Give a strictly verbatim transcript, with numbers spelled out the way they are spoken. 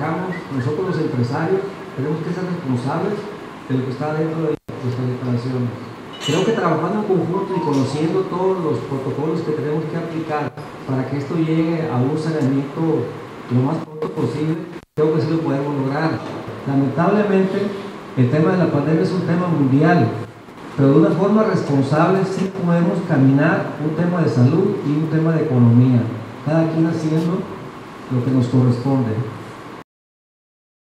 manejamos, nosotros los empresarios, tenemos que ser responsables de lo que está dentro de nuestras declaraciones. Creo que trabajando en conjunto y conociendo todos los protocolos que tenemos que aplicar para que esto llegue a un saneamiento lo más pronto posible, creo que sí lo podemos lograr. Lamentablemente, el tema de la pandemia es un tema mundial, pero de una forma responsable sí podemos caminar un tema de salud y un tema de economía, cada quien haciendo lo que nos corresponde.